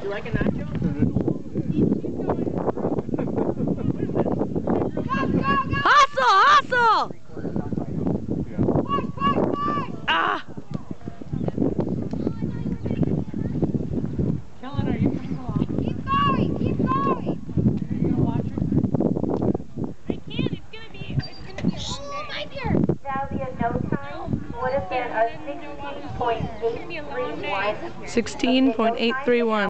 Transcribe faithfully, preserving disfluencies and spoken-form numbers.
you like a nacho? Hustle, hustle! Ah! Kellen, are you coming along? Keep going, keep going. Are you gonna watch it? I can't. It's gonna be. It's gonna be a long day. My dear. Salvia no time would have been a sixteen point eight three one. sixteen point eight three one.